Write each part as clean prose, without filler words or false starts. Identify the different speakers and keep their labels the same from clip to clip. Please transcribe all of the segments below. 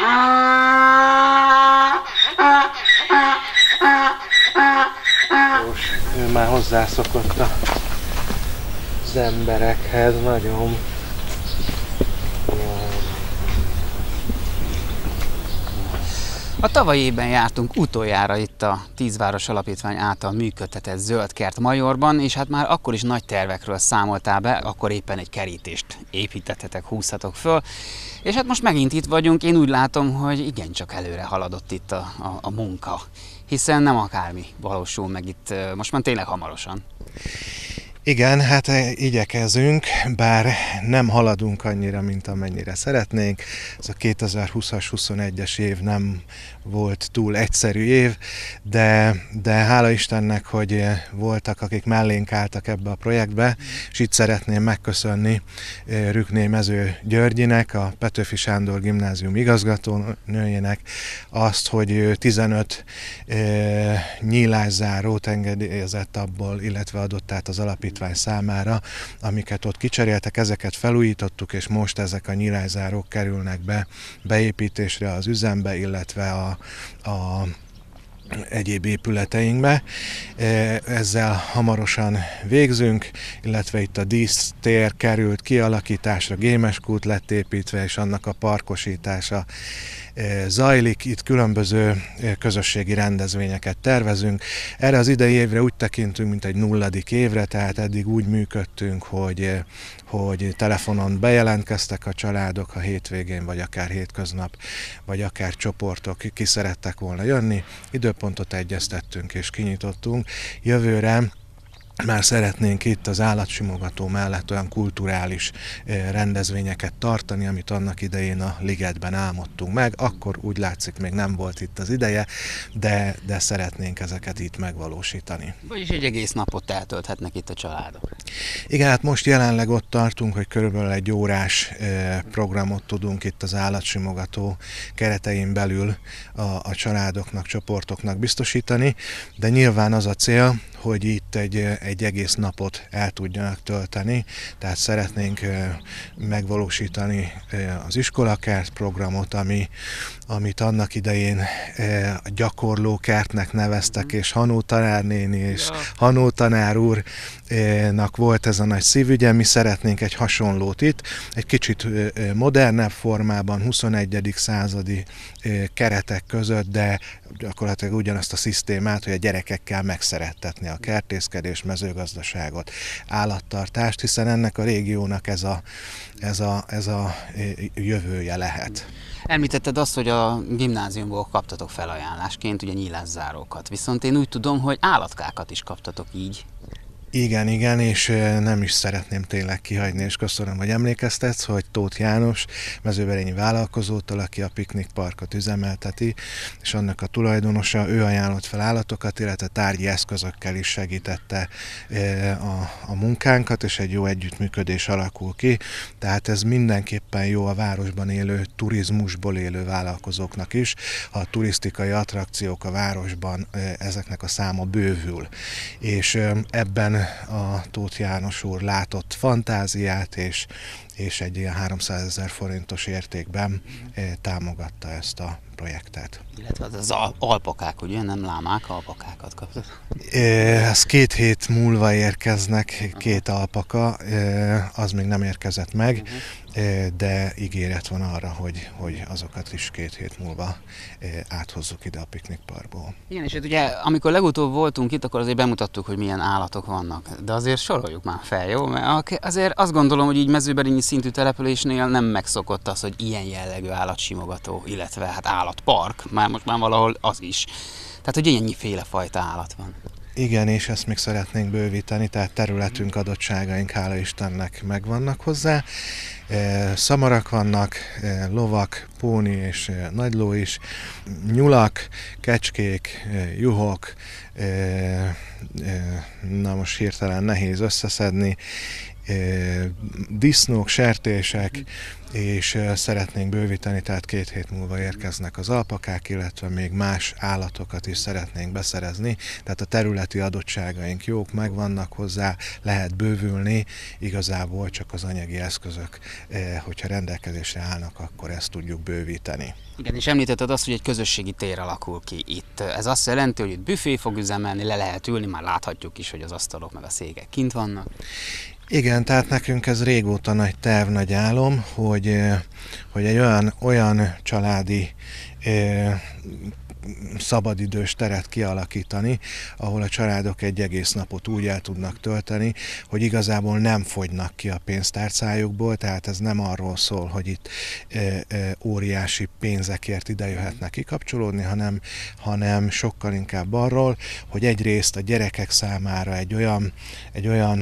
Speaker 1: Ő már hozzászokott az emberekhez nagyon.
Speaker 2: A tavalyi évben jártunk utoljára itt a 10 Város Alapítvány által működtetett Zöld Kert Majorban, és hát már akkor is nagy tervekről számoltál be, akkor éppen egy kerítést építettetek, húztatok föl. És hát most megint itt vagyunk, én úgy látom, hogy igencsak előre haladott itt a munka, hiszen nem akármi valósul meg itt most már tényleg hamarosan.
Speaker 1: Igen, hát igyekezünk, bár nem haladunk annyira, mint amennyire szeretnénk. Ez a 2020-as, 21-es év nem volt túl egyszerű év, de hála Istennek, hogy voltak, akik mellénk álltak ebbe a projektbe, és itt szeretném megköszönni Rükné Mező Györgyinek, a Petőfi Sándor Gimnázium igazgatónőjének azt, hogy 15 nyílászárót engedélyezett abból, illetve adott át az alapítvány számára, amiket ott kicseréltek, ezeket felújítottuk, és most ezek a nyílászárók kerülnek beépítésre az üzembe, illetve a egyéb épületeinkbe. Ezzel hamarosan végzünk, illetve itt a dísztér került kialakításra, Gémes kút lett építve, és annak a parkosítása zajlik. Itt különböző közösségi rendezvényeket tervezünk. Erre az idei évre úgy tekintünk, mint egy 0. évre, tehát eddig úgy működtünk, hogy telefonon bejelentkeztek a családok, ha hétvégén, vagy akár hétköznap, vagy akár csoportok ki szerettek volna jönni. Időpontot egyeztettünk és kinyitottunk. Jövőre már szeretnénk itt az állatsimogató mellett olyan kulturális rendezvényeket tartani, amit annak idején a Ligetben álmodtunk meg. Akkor úgy látszik, még nem volt itt az ideje, de szeretnénk ezeket itt megvalósítani.
Speaker 2: Vagyis egy egész napot eltölthetnek itt a családok.
Speaker 1: Igen, hát most jelenleg ott tartunk, hogy körülbelül egy órás programot tudunk itt az állatsimogató keretein belül a családoknak, csoportoknak biztosítani, de nyilván az a cél, hogy itt egy egész napot el tudjanak tölteni, tehát szeretnénk megvalósítani az iskolakert programot, amit annak idején a gyakorlókertnek neveztek, és Hanó tanárnéni és Hanó tanár úrnak volt ez a nagy szívügye. Mi szeretnénk egy hasonlót itt, egy kicsit modernebb formában, 21. századi keretek között, de gyakorlatilag ugyanazt a szisztémát, hogy a gyerekekkel megszerettetni a kertészkedés, mezőgazdaságot, állattartást, hiszen ennek a régiónak ez a jövője lehet.
Speaker 2: Említetted azt, hogy a gimnáziumból kaptatok felajánlásként ugye nyílászárókat, viszont én úgy tudom, hogy állatkákat is kaptatok így.
Speaker 1: Igen, és nem is szeretném tényleg kihagyni, és köszönöm, hogy emlékeztetsz, hogy Tóth János mezőberényi vállalkozótól, aki a piknikparkot üzemelteti, és annak a tulajdonosa, ő ajánlott fel állatokat, illetve tárgyi eszközökkel is segítette a munkánkat, és egy jó együttműködés alakul ki. Tehát ez mindenképpen jó a városban élő, turizmusból élő vállalkozóknak is. Ha a turisztikai attrakciók a városban, ezeknek a száma bővül. És ebben a Tóth János úr látott fantáziát, és egy ilyen 300 000 forintos értékben támogatta ezt a projektet.
Speaker 2: Illetve az alpakák, ugye? Nem lámák, alpakákat kaptak?
Speaker 1: Ez 2 hét múlva érkeznek 2 alpaka, az még nem érkezett meg, de ígéret van arra, hogy azokat is 2 hét múlva áthozzuk ide a piknikparkból.
Speaker 2: Igen, és ugye amikor legutóbb voltunk itt, akkor azért bemutattuk, hogy milyen állatok vannak, de azért soroljuk már fel, jó? Mert azért azt gondolom, hogy így mezőberényi szintű településnél nem megszokott az, hogy ilyen jellegű állatsimogató, illetve hát állatpark, most már valahol az is. Tehát, hogy ennyiféle fajta állat van.
Speaker 1: Igen, és ezt még szeretnénk bővíteni, tehát területünk, adottságaink, hála Istennek megvannak hozzá. Szamarak vannak, lovak, póni és nagyló is, nyulak, kecskék, juhok, na most hirtelen nehéz összeszedni, disznók, sertések, és szeretnénk bővíteni, tehát 2 hét múlva érkeznek az alpakák, illetve még más állatokat is szeretnénk beszerezni, tehát a területi adottságaink jók, megvannak hozzá, lehet bővülni, igazából csak az anyagi eszközök, hogyha rendelkezésre állnak, akkor ezt tudjuk bővíteni.
Speaker 2: Igen, és említetted azt, hogy egy közösségi tér alakul ki itt. Ez azt jelenti, hogy itt büfé fog üzemelni, le lehet ülni, már láthatjuk is, hogy az asztalok meg a székek kint vannak.
Speaker 1: Igen, tehát nekünk ez régóta nagy terv, nagy álom, hogy egy olyan családi szabadidős teret kialakítani, ahol a családok egy egész napot úgy el tudnak tölteni, hogy igazából nem fogynak ki a pénztárcájukból, tehát ez nem arról szól, hogy itt óriási pénzekért ide jöhetnek kikapcsolódni, hanem sokkal inkább arról, hogy egyrészt a gyerekek számára egy olyan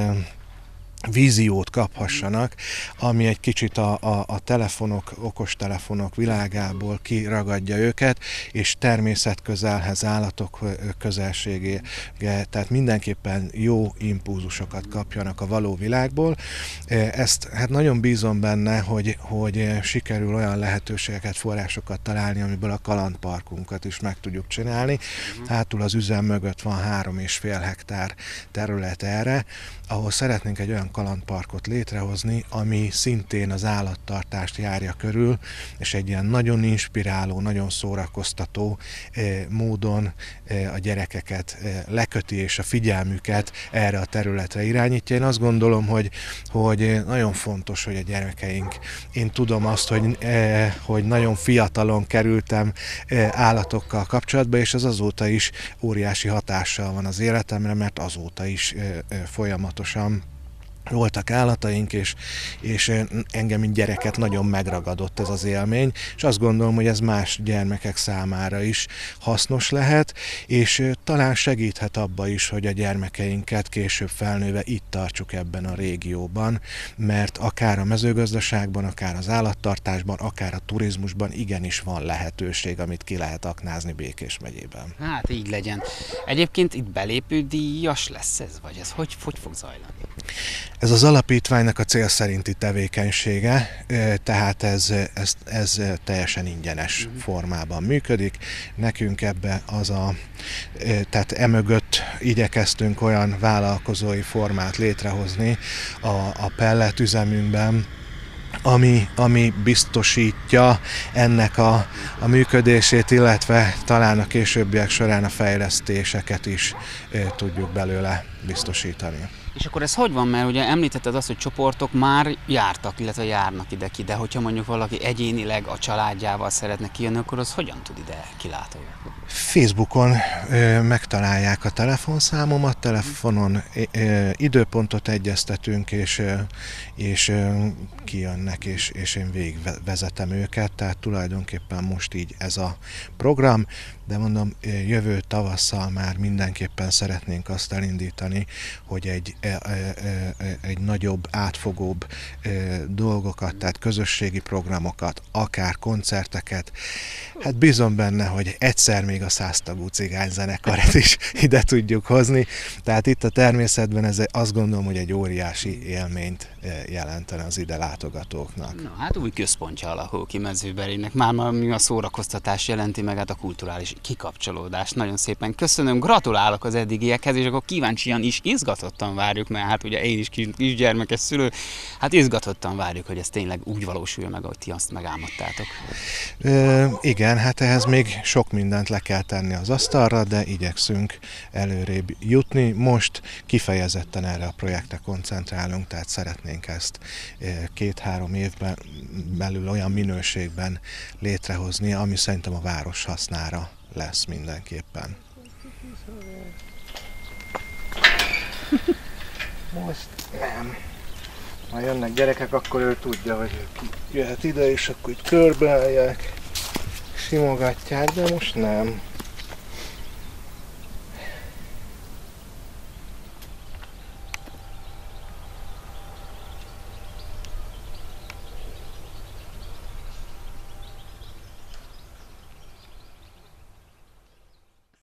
Speaker 1: víziót kaphassanak, ami egy kicsit a telefonok, okostelefonok világából kiragadja őket, és természetközelhez, állatok közelségé, tehát mindenképpen jó impulzusokat kapjanak a való világból. Ezt hát nagyon bízom benne, hogy sikerül olyan lehetőségeket, forrásokat találni, amiből a kalandparkunkat is meg tudjuk csinálni. Hátul az üzem mögött van 3,5 hektár terület erre, ahol szeretnénk egy olyan kalandparkot létrehozni, ami szintén az állattartást járja körül, és egy ilyen nagyon inspiráló, nagyon szórakoztató módon a gyerekeket leköti, és a figyelmüket erre a területre irányítja. Én azt gondolom, hogy nagyon fontos, hogy a gyermekeink, én tudom azt, hogy nagyon fiatalon kerültem állatokkal kapcsolatba, és ez azóta is óriási hatással van az életemre, mert azóta is folyamatosan voltak állataink, és engem, mint gyereket nagyon megragadott ez az élmény, és azt gondolom, hogy ez más gyermekek számára is hasznos lehet, és talán segíthet abba is, hogy a gyermekeinket később felnőve itt tartsuk ebben a régióban, mert akár a mezőgazdaságban, akár az állattartásban, akár a turizmusban igenis van lehetőség, amit ki lehet aknázni Békés megyében.
Speaker 2: Hát így legyen. Egyébként itt belépődíjas lesz ez, vagy ez hogy fog zajlani?
Speaker 1: Ez az alapítványnak a cél szerinti tevékenysége, tehát ez teljesen ingyenes formában működik. Nekünk ebbe tehát emögött igyekeztünk olyan vállalkozói formát létrehozni a pelletüzemünkben, ami biztosítja ennek a működését, illetve talán a későbbiek során a fejlesztéseket is tudjuk belőle biztosítani.
Speaker 2: És akkor ez hogy van, mert ugye említetted azt, hogy csoportok már jártak, illetve járnak ide ki, de hogyha mondjuk valaki egyénileg a családjával szeretne kijönni, akkor az hogyan tud ide kilátogatni?
Speaker 1: Facebookon megtalálják a telefonszámomat, telefonon időpontot egyeztetünk, és kijönnek, és én végigvezetem őket, tehát tulajdonképpen most így ez a program, de mondom, jövő tavasszal már mindenképpen szeretnénk azt elindítani, hogy egy nagyobb, átfogóbb dolgokat, tehát közösségi programokat, akár koncerteket. Hát bízom benne, hogy egyszer még a 100 tagú cigányzenekaret is ide tudjuk hozni. Tehát itt a természetben azt gondolom, hogy egy óriási élményt jelentene az ide látogatóknak.
Speaker 2: Na, hát új központja alakul ki Mezőberének. Már mi a szórakoztatás jelenti, meg hát a kulturális kikapcsolódást. Nagyon szépen köszönöm, gratulálok az eddigiekhez, és akkor kíváncsian is, izgatottan várjuk, mert hát ugye én is kisgyermekes szülő, hát izgatottan várjuk, hogy ez tényleg úgy valósul meg, ahogy ti azt megálmodtátok.
Speaker 1: Igen, hát ehhez még sok mindent le kell tenni az asztalra, de igyekszünk előrébb jutni. Most kifejezetten erre a projektre koncentrálunk, tehát szeretnénk ezt 2-3 évben belül olyan minőségben létrehozni, ami szerintem a város hasznára lesz mindenképpen. Most nem. Ha jönnek gyerekek, akkor ő tudja, hogy jöhet ide, és akkor itt körbeállják, simogatják, de most nem.